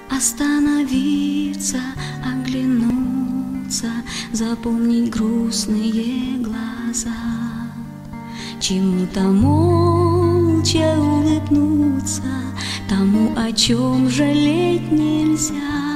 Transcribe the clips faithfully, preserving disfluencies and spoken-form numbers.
Остановиться, оглянуться, запомнить грустные глаза, чему-то молча улыбнуться, тому, о чем жалеть нельзя,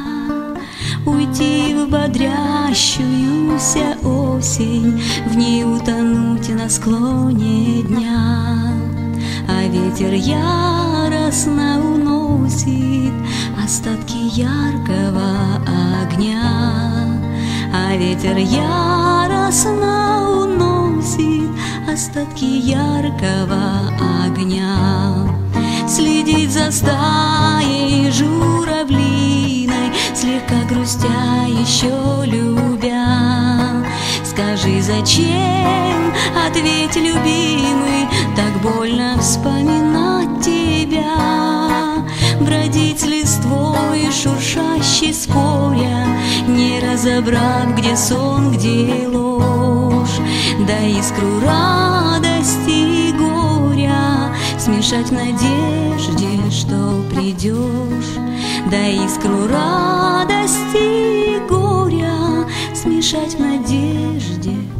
уйти в бодрящуюся осень, в ней утонуть на склоне дня. А ветер яростно уносит остатки яркого огня. А ветер яростно уносит остатки яркого огня. Следить за стаей журавлиной, слегка грустя, еще любя. Скажи, зачем, ответь, любимый, так больно вспоминать тебя, бродить с листвой шуршащей с горя, не разобрав, где сон, где ложь, да искру радости и горя смешать в надежде, что придешь, да искру радости и горя смешать в надежде,